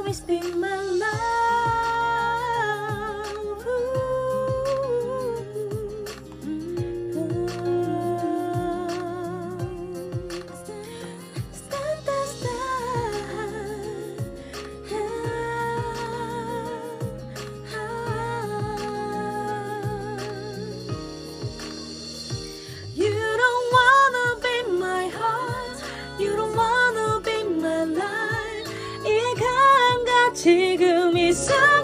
always be my love. You don't wanna be my heart, you don't wanna be my life. 이 감각 지금 이 순간